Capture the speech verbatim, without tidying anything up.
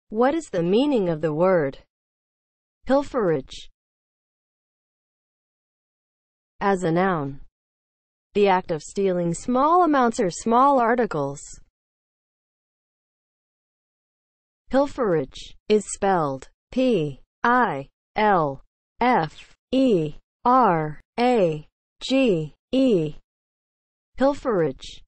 What is the meaning of the word pilferage? As a noun, the act of stealing small amounts or small articles. Pilferage is spelled P I L F E R A G E. Pilferage.